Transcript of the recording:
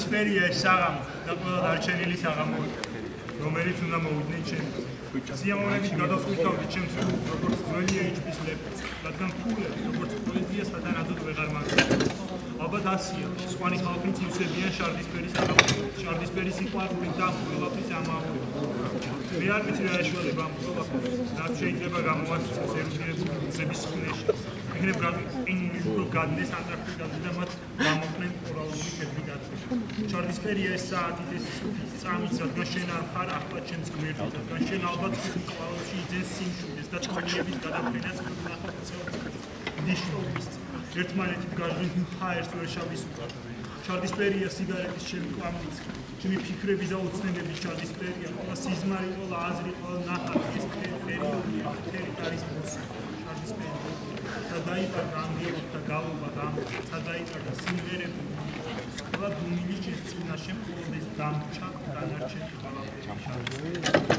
ჩარლისპერია ეს საღამო და ყველა დარჩენილი საღამო, რომელიც უნდა მოვიდნენ ჩემს. სიამოვნებით გადავწყვიტავდი ჩემს როგორც ძველი HP-ს ლეპს, რადგან ფულებს, როგორც პოეზია სათანადოდ ვეღარ მაქვს. ალბათ ასია, სხვანი ხალხიც ივსებიან შარლისპერის საღამოს. შარლისპერის სიყვარული და ყველაფრის ამაორი. მე არ ვიცი რა ეშველება ამ ყველაფერს, რაც შეიძლება გამოასწროს ეროვნული გზების ხნეში. იქნებ გადდეს ანტარქტიკაზე და მათ გამოყვნენ კორალური კედლი დაწვეს. ჩარლისპერია ეს საათით ეს წამის, რადგან შენ არ ხარ ახლა ჩემს გვერდით, რადგან შენ ალბათ ყვავილში იძენს სიმშვიდეს და წყვილების გადაფრენას ნიშნავს. ერთმანეთით გაჟღენთ ჰაერს ვერ შავისუფლად. ჩარლისპერია სიგარეტის ჩემი კვამლიც, ჩემი ფიქრები და ოცნებების ჩარლისპერია, ყველა სიზმარი, ყველა აზრი, ყველა ნახატი, ეს პერიოდია, ტერიტორიის მოსი. ჩარლისპერია სადაიტარდა ანგელოთ და გალობა და სადაიტარდა სიმღერები, ყველა ბუნილის წინაშე მხოლოდ ეს დამრჩა დანარჩენი ყველაფერი.